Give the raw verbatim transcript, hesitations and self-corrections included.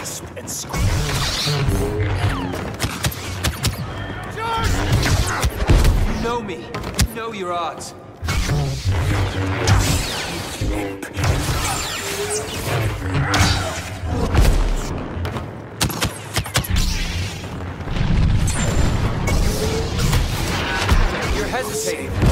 grasp and squeeze. You know me. You know your odds. You're hesitating.